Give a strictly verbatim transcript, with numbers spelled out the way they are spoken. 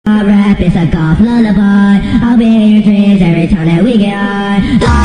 Rap is a golf lullaby. I'll be in your dreams every time that we get high.